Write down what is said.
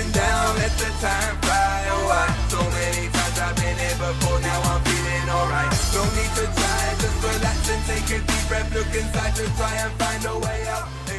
sitting down, let the time fly. Oh, so many times I've been here before, now I'm feeling alright. No need to try, just relax and take a deep breath. Look inside to try and find a way out.